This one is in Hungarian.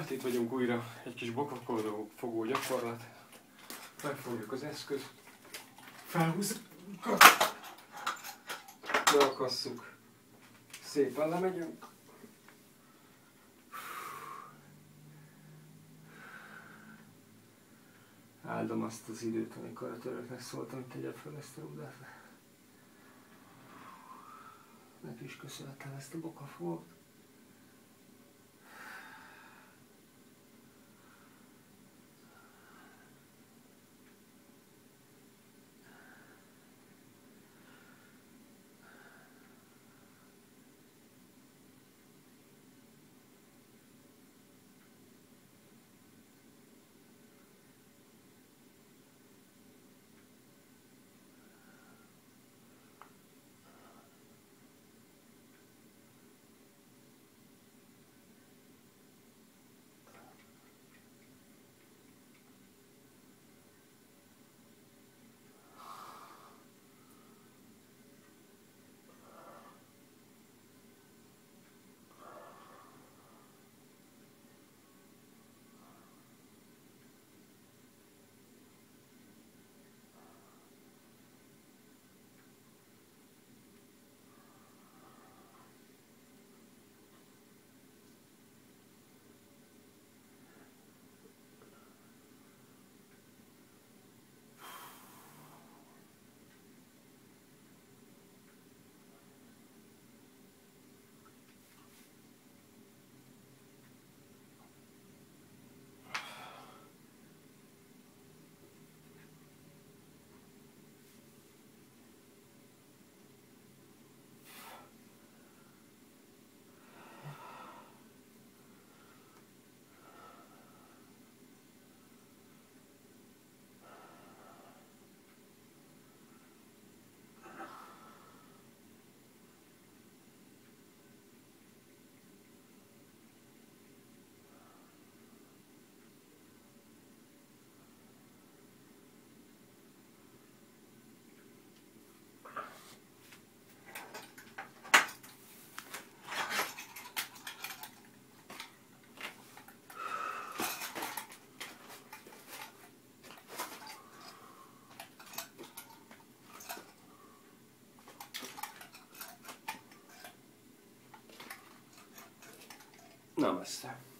Hát itt vagyunk újra, egy kis bokakodó fogó gyakorlat. Megfogjuk az eszközt, felhúzzuk, beakasszuk, szépen lemegyünk. Áldom azt az időt, amikor a töröknek szóltam, hogy tegye fel ezt a rudát. Neki is köszönhetem ezt a bokafogót. Namaste.